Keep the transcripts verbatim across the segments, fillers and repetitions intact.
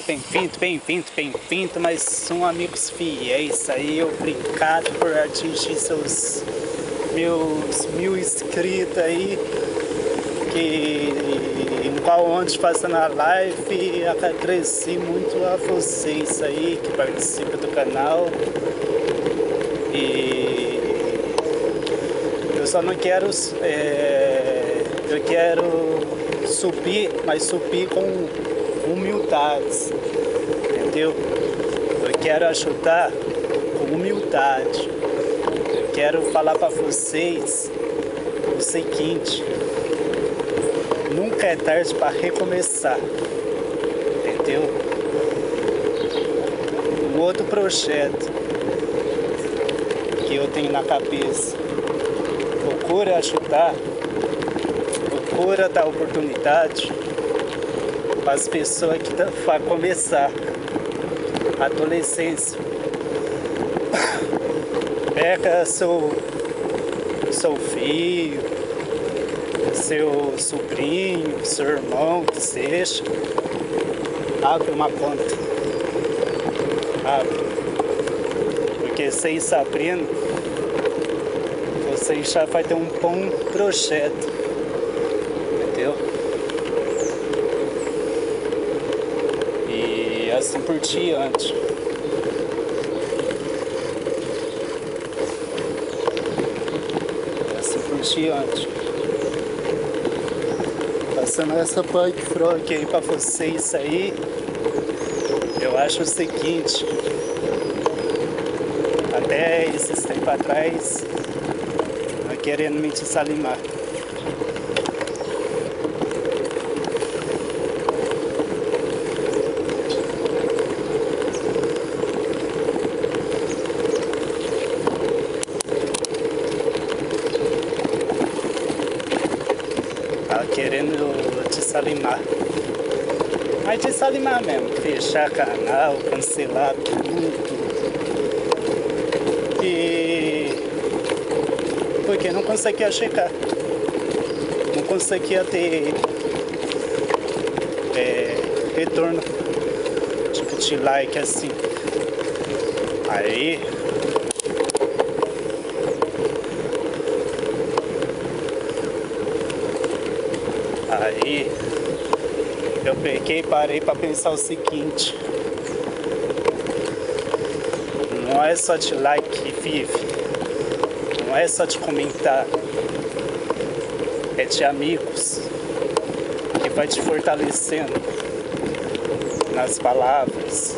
bem-vindo, bem-vindo, bem-vindo, mas são amigos fiéis aí, obrigado por atingir seus meus mil inscritos aí, que em qual onde passando a live, agradeci muito a vocês aí que participam do canal. E eu só não quero, é, eu quero subir, mas subir com humildade, entendeu? Eu quero ajudar com humildade. Eu quero falar para vocês o seguinte: nunca é tarde para recomeçar, entendeu? Um outro projeto que eu tenho na cabeça, procura ajudar, procura dar oportunidade para as pessoas que vão começar a adolescência. Pega seu, seu filho, seu sobrinho, seu irmão, que seja, abre uma conta, abre, porque vocês abrindo, vocês já vai ter um bom projeto, entendeu? E assim por diante. Assim por diante. Passando essa punk frog aí pra vocês aí, eu acho o seguinte: até esses tempos atrás, não querendo me desanimar. Tava querendo desanimar. Mas desanimar mesmo, fechar canal, cancelar tudo. E porque não conseguia chegar, não conseguia ter é, retorno, tipo de like assim. Aí aí eu peguei e parei para pensar o seguinte: não é só de like que vive, não é só de comentar, é de amigos que vai te fortalecendo nas palavras,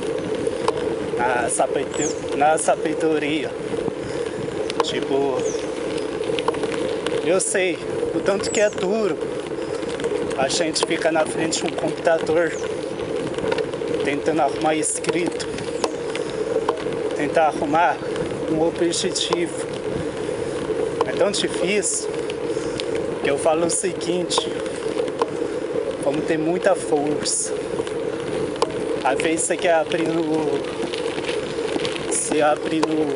na sabedoria, na sabedoria. Tipo, eu sei o tanto que é duro a gente ficar na frente de um computador tentando arrumar escrito, tentar arrumar um objetivo. É tão difícil que eu falo o seguinte: vamos ter muita força. Às vezes você quer abrir no... Você abre no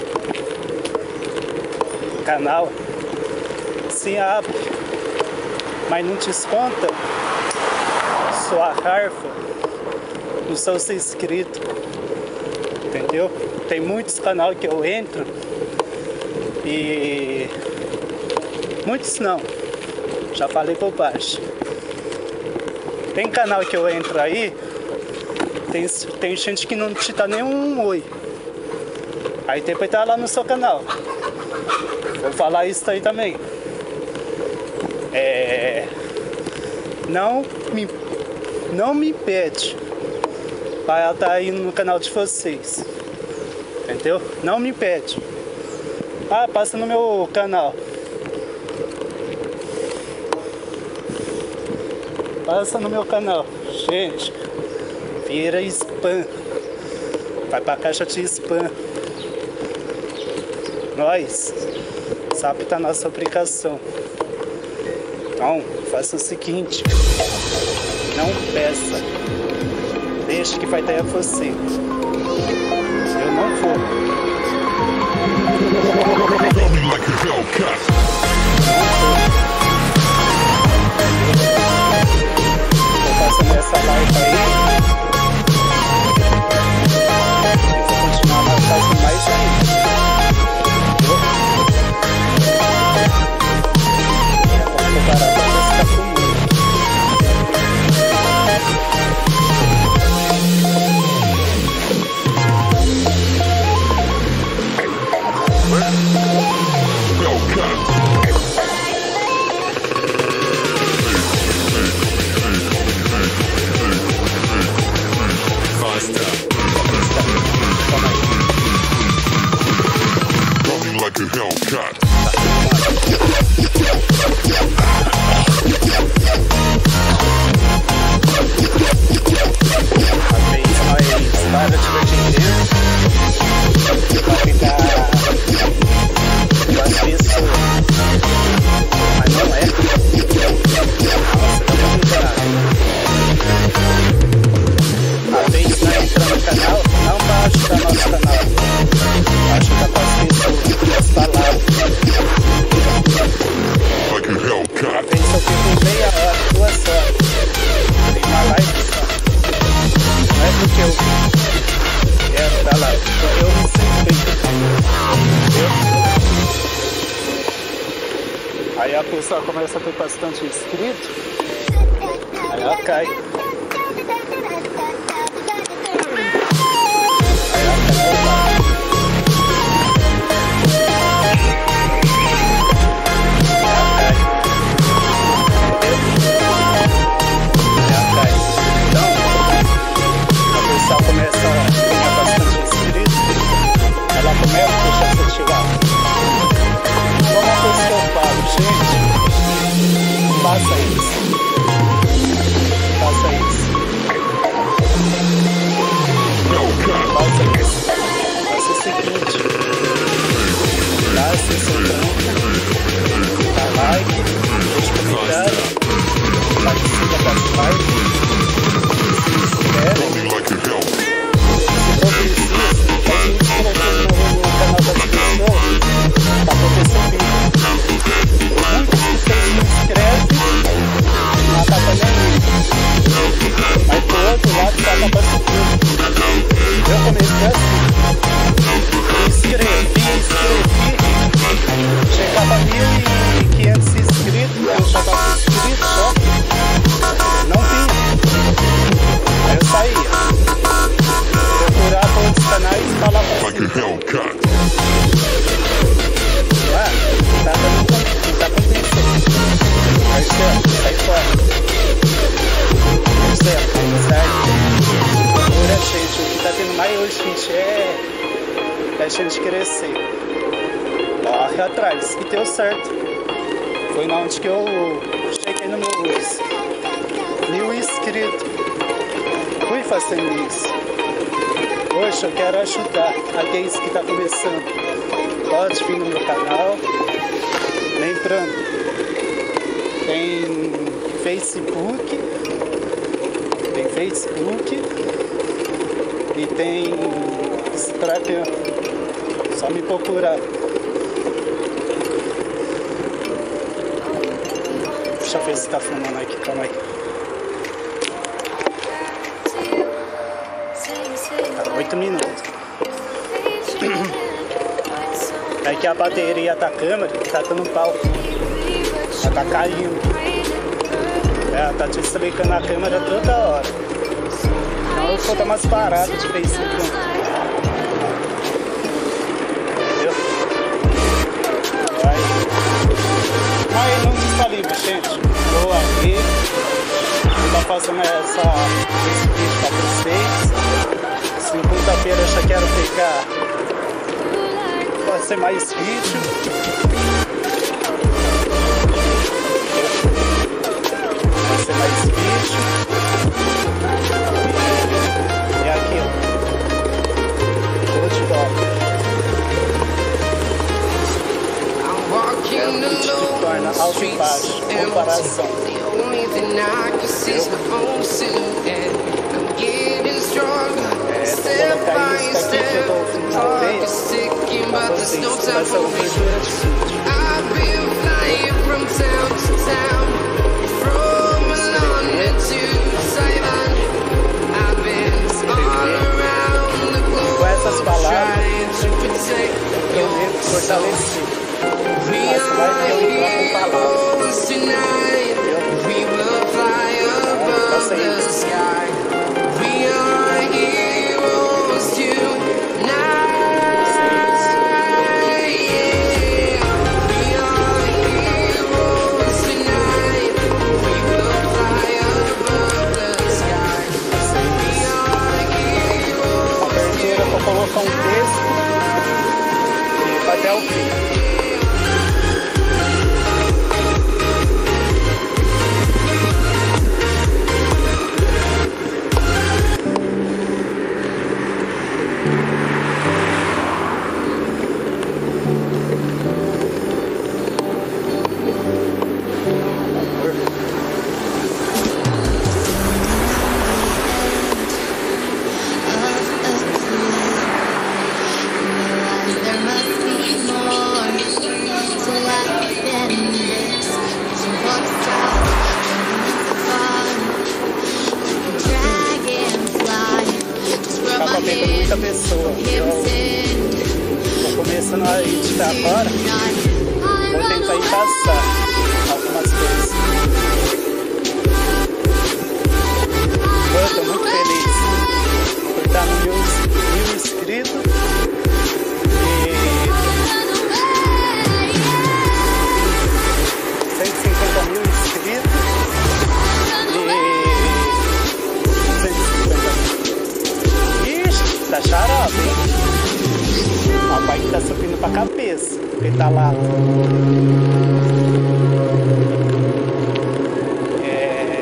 canal, se abre, mas não desconta sua harfa nos seus inscritos, entendeu? Tem muitos canais que eu entro e... muitos não, já falei por baixo. Tem canal que eu entro aí, tem, tem gente que não te dá nenhum oi. Aí tem que estar lá no seu canal. Vou falar isso aí também. É... Não me, não me pede para estar aí no canal de vocês, entendeu? Não me pede. Ah, passa no meu canal. Passa no meu canal. Gente, vira spam. Vai pra caixa de spam. Nós, sabe, tá nossa obrigação. Então, faça o seguinte: não peça, deixe que vai dar a você. Eu não vou. Tô fazendo essa live aí like a Hellcat. Às vezes nós para de divertir pra ficar com as pessoas, mas não é. Nossa, dá pra brincar. Às vezes nós entramos no canal, não pra ajudar nosso canal, ajuda com as pessoas, as palavras. Like a Hellcat. Às vezes eu fico meia hora, duas horas, tem uma live só. Não é porque eu quero dar live, porque eu me sinto bem. Entendeu? Aí a pessoa começa a ter bastante inscrito, aí ela cai. Aí ela cai. Ela começa a ganhar bastante inscritos, ela começa a deixar se ativar. Então uma coisa que eu falo, gente, faça isso. Faça isso. Faça isso. Faça o seguinte. Dá a sessão branca, dá like, deixa comentário, participa das lives, se inscreve. Tá acontecendo isso. Muitos que se inscrevem não acabam nem isso. Mas pro outro lado tá acabando tudo. Eu comecei assim. Inscrevi, inscrevi. Chegava a mil e quinhentos inscritos. Eu já tava inscrito só. Não tinha. Aí eu saía. Procurar todos os canais e falar pra like a Hellcat. Ah, tá dando conta, tá acontecendo. Marcelo, sai fora. Marcelo, sai. Procura, gente. O que tá tendo mais hoje, gente, é, é a gente crescer. Corre atrás. E deu certo. Foi na onde que eu cheguei nos meus mil inscritos. Fui fazendo isso. Hoje eu quero ajudar aqueles que tá começando. Pode vir no meu canal. Lembrando, tem Facebook, tem Facebook e tem Instagram. Só me procurar. Deixa eu ver se tá filmando aqui, calma aí. Tá, oito minutos. É que a bateria da câmera tá dando pau. Ela tá caindo. Ela tá desligando a câmera toda hora. Então eu vou dar umas paradas de vez em quando. Entendeu? Vai. Mas não desliga, gente. Vou aqui. Vou tá fazendo essa, esse vídeo pra vocês. Segunda-feira eu já quero pegar. Vai ser mais vídeo. Vai ser mais vídeo. E aquilo. Tudo de volta. É o que te torna alto e baixo. Comparação. É, vou colocar isso aqui que eu tô final vez. Pra vocês, vai ser uma abertura de vídeo. Com essas palavras, eu devo fortalecer. Mas vai que eu entrar com palavras. Entendeu? Faça isso. Colocar um texto e vai até o fim. Muita pessoa. Eu tô começando a editar agora. Vou tentar encaixar algumas coisas. Eu tô muito feliz por estar nos mil, mil inscritos. E cento e cinquenta mil inscritos. E cento e cinquenta mil. Ixi, tá xarope, hein? O rapaz que tá subindo pra cabeça. Ele tá lá. É...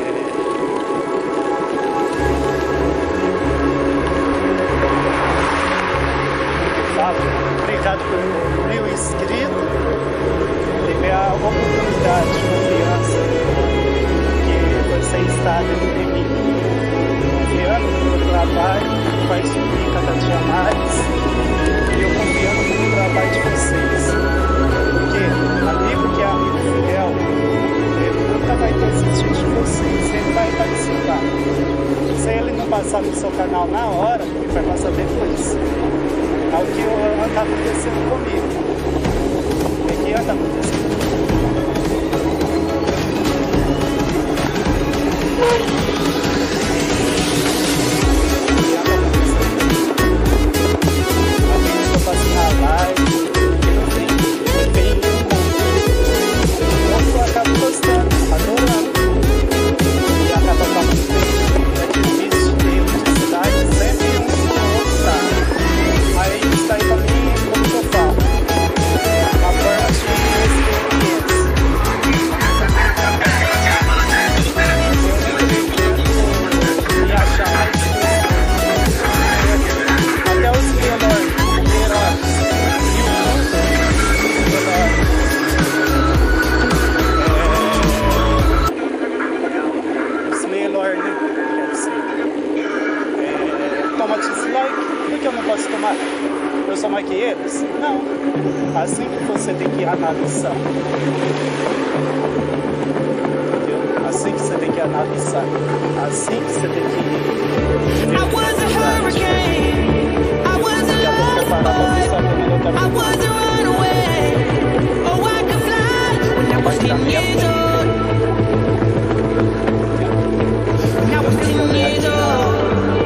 Fala. Obrigado por mil inscritos. Teve a oportunidade de confiança que você está em mim. Confiando no meu trabalho, vai subir cada dia mais. E eu confiando no trabalho de vocês. Porque amigo que é amigo fiel, ele nunca vai desistir de vocês, ele vai participar. Se ele não passar no seu canal na hora, ele vai passar depois. É o que está acontecendo comigo. O que está acontecendo eu sou mais que eles? Não. Assim que você tem que analisar. Entendeu? Assim que você tem que analisar. Assim que você tem que... I was a hurricane. I was a lost boy. I was a runaway. Oh, I could fly when I was ten years old. When I was ten years old.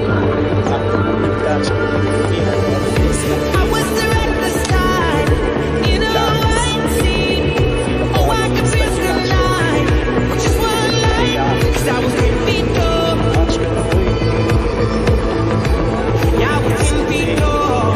I was the reckless tide in a white sea. Oh, I could feel the line, just one line, 'cause I was ten feet tall. Yeah, I was ten feet tall.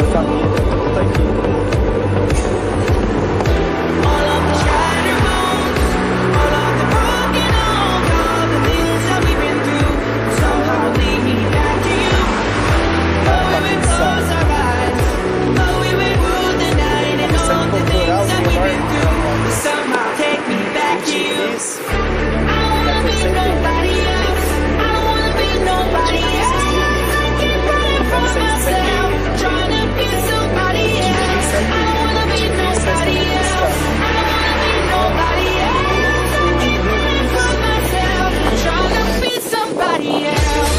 All of the shattered bones, all of the broken homes, all the things that we've been through, somehow lead me back to you. Oh, we would close our eyes. Oh, we would rule the night, and all the things that we've been through will somehow take me back to you. I don't wanna be nobody else. I don't wanna be nobody else. I keep running from myself, trying to be somebody else. I don't wanna be nobody else. I don't wanna be nobody else. I keep running from myself, trying to be somebody else.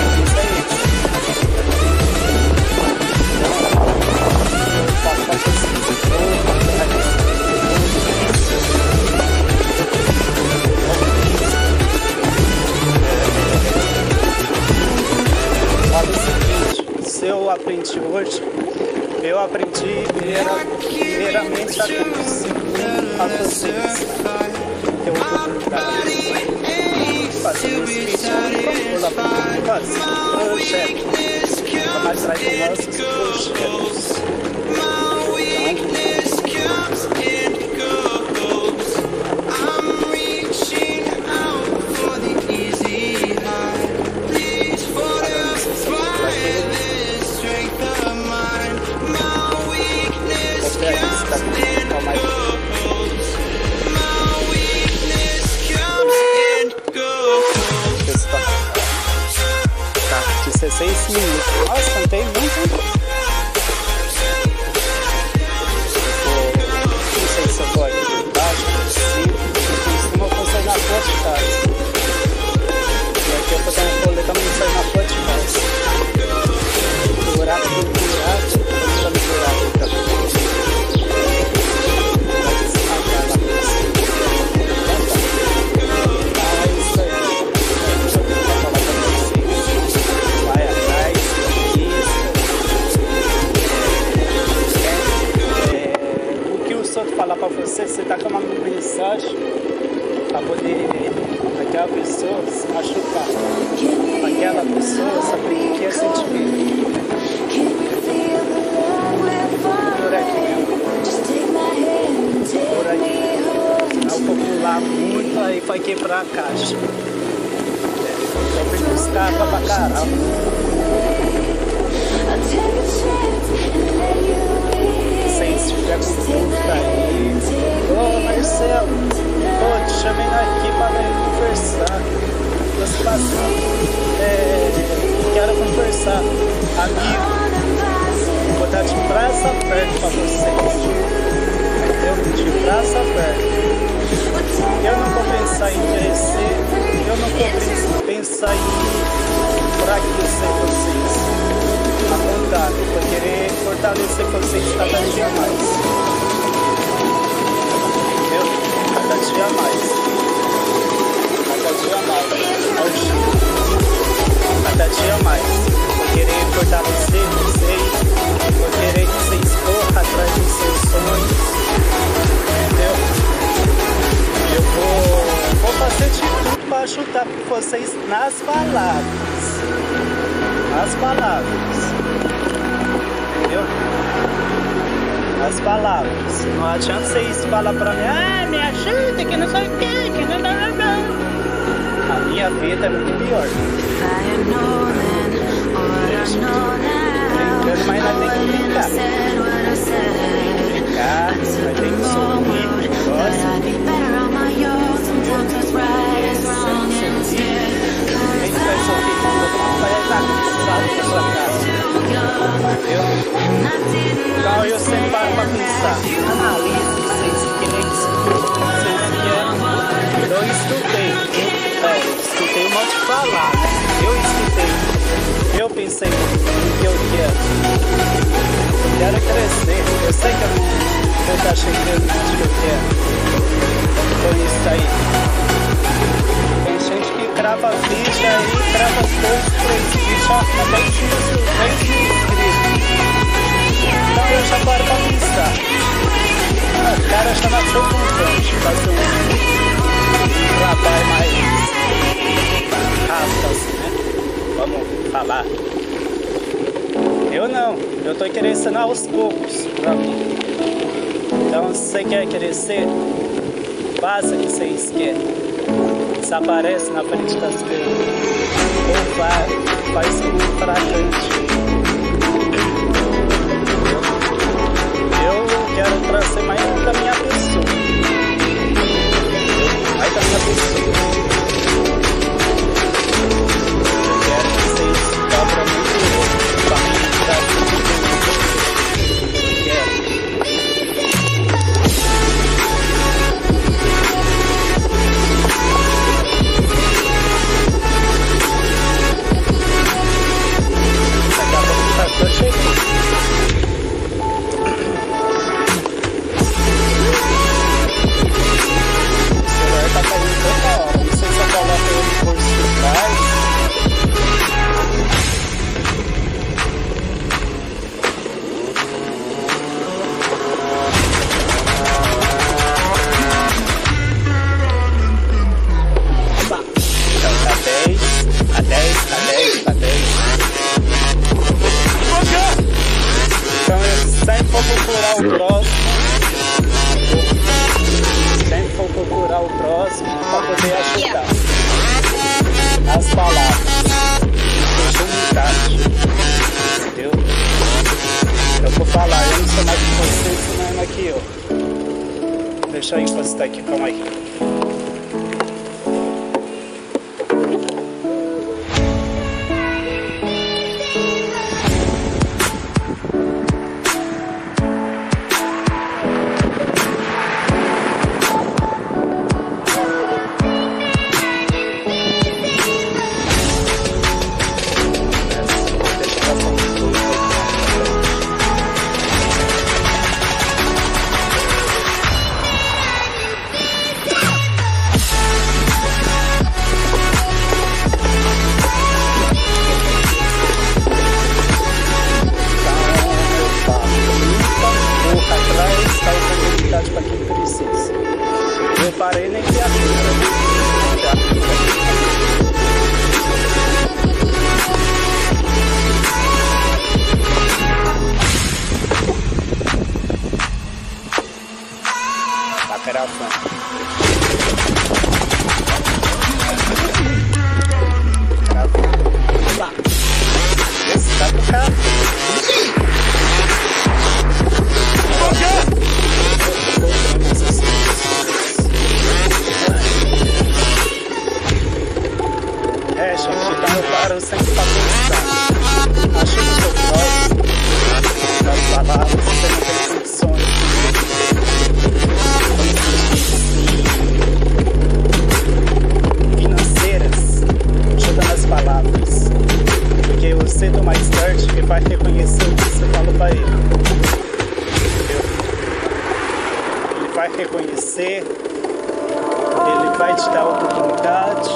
Se eu aprendi hoje, eu aprendi primeira, primeiramente a Deus, a vocês. Eu vou fazer esse vídeo, vou fazer projeto, vamos atrás dos nossos projetos. Então, Calma aí. Tá, dezesseis minutos. Nossa, cantei muito, hein? Não sei se eu tô aqui embaixo, por cima. Em cima eu vou sair na porta de casa. E aqui eu vou dar um rolê também sair na porta de casa. Buraco do buraco, deixa no buraco também. Vai desmagar lá por cima. Ah, é isso aí. Deixa eu falar pra vocês. Vai atrás, isso. É, o que o Soto falar pra você, você tá com uma mensagem pra poder aquela pessoa se machucar. Aquela pessoa saber o que é sentimento. Por aqui mesmo. Por aqui. Senão eu vou pular muito, aí vai quebrar a caixa. É, eu vim buscar pra caralho. Se estiver com dúvida aí, ô Marcelo, ô, te chamei aqui para conversar. Tô se passando, é, quero conversar. Amigo, vou dar de braço aberto para vocês. Entendeu? De braço aberto. Eu não vou pensar em crescer, eu não vou pensar em enfraquecer vocês. A vontade, eu vou querer fortalecer vocês cada dia mais. Entendeu? Cada dia mais. Cada dia mais. Ao Chico. Cada dia mais. Vou querer fortalecer vocês. Vou querer que vocês corram atrás dos seus sonhos. Entendeu? Eu vou, vou fazer de tudo para ajudar vocês nas palavras. Nas palavras. Entendeu? As palavras. Não adianta vocês falar pra mim, ah, me ajuda, que não sei o que, que não, não, não. A minha vida é muito pior. Brincando, mas nós temos que brincar. Brincar, nós temos que sorrir, gosta. A gente vai sorrir com todo mundo, vai estar cansado da sua casa. Entendeu? Então eu sempre paro pra pensar, analise, vocês querem que vocês querem. Eu estudei, eu, é, estudei um monte de falar, né? Eu estudei, eu pensei no que eu quero. Eu quero crescer, eu sei que eu não vou estar chegando onde eu quero. Então isso aí. Tem gente que crava vídeo aí, crava dois, três vídeos, ó, com dez mil inscritos. Então eu já paro pra pensar. Ah, o cara já nasceu com vontade de fazer um, um trabalho mais rápido assim, né? Vamos falar. Eu não, eu tô crescendo aos poucos pra mim. Então se você quer crescer, faça o que vocês querem. Desaparece na frente das pessoas. Ou vai, faz um fracante. Eu quero trazer mais da minha pessoa. Mais da minha pessoa. Eu quero que vocês cobram muito pra mim. Eu quero. Tô chegando. deixa eu encostar aqui, calma aí. Eu parei nem que a tá gravando. Gravando. Vamos lá. Esse tá pro carro. É, gente, então eu paro sempre pra pensar. Acho que eu sou próximo das palavras, você não tem condições financeiras jogando as palavras. Porque o cedo ou mais tarde ele vai reconhecer o que você falou pra ele. Entendeu? Ele vai reconhecer, ele vai te dar a oportunidade.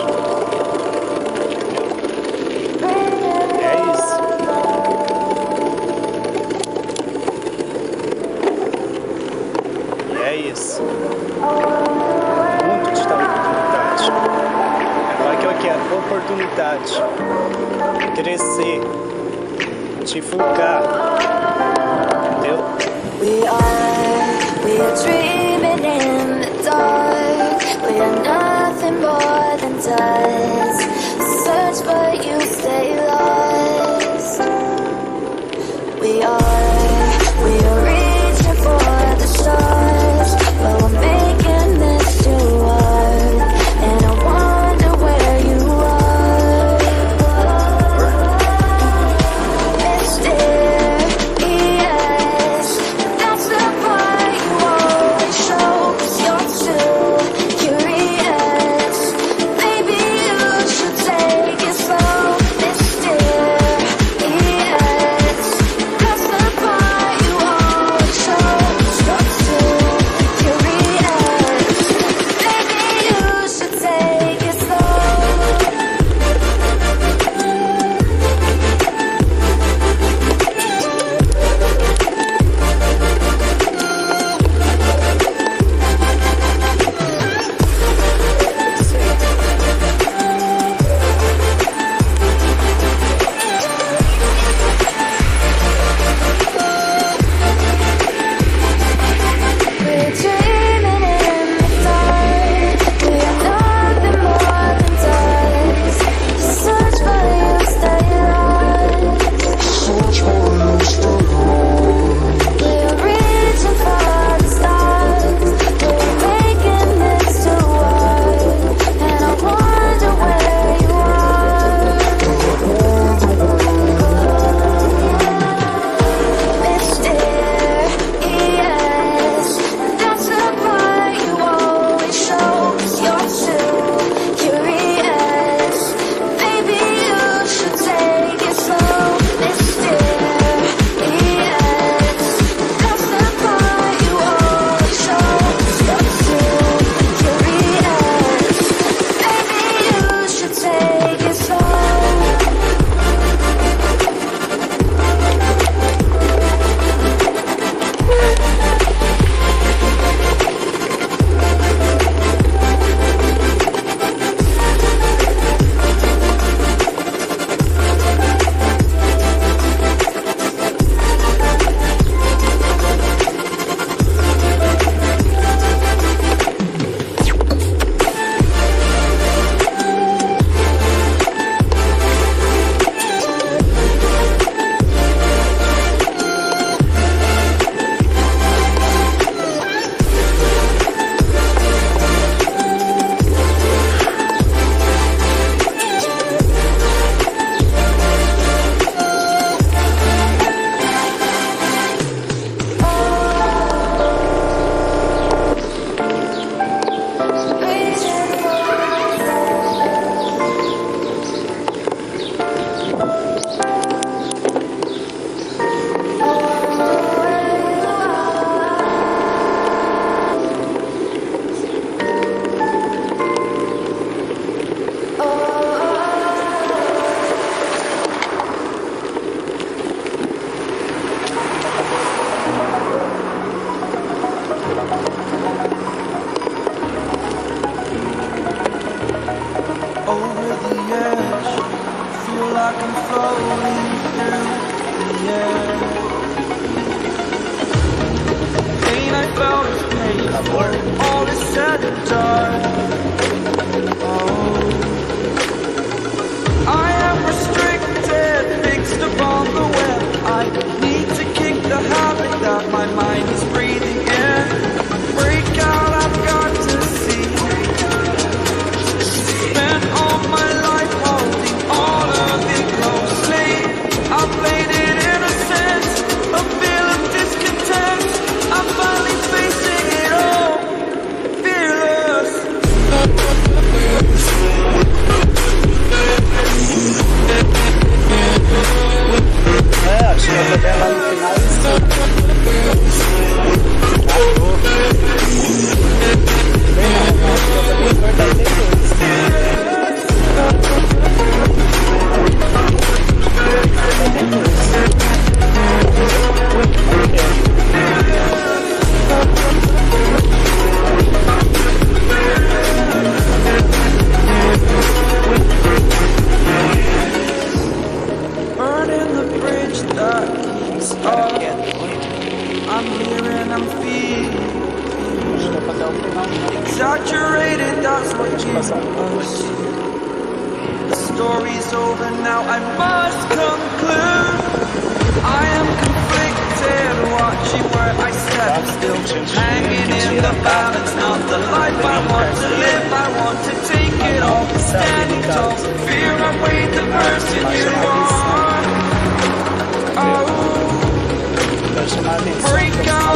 É isso. O mundo te dá oportunidade. Agora que eu quero oportunidade, crescer, divulgar, entendeu? We are, we are dreaming in the dark. We are nothing more than dust. Search but you stay lost. We are, we are reaching for the stars, but we're making this to work. And I wonder where you are. Mysterious, that's the part you want. all is said and done. Oh, I am restricted, fixed upon the web. I need to kick the habit that my mind is breathing in. Break out, I've got to see. Spent all my life holding all of it closely. I played it innocent, a feel of discontent. I'm finally facing it all, fearless. É, acho que eu vou ver lá no final isso. Bem, não, acho que eu vou ter que cortar depois. Burning the bridge that keeps us. I'm here and I'm feeling exaggerated, that's what you assume. The story's over now, I must conclude. I am conflicted, watching where I step still, hanging in the balance, not the life I want to live. I want to take it all, standing tall, fear I weighed the person you are. Oh, break out.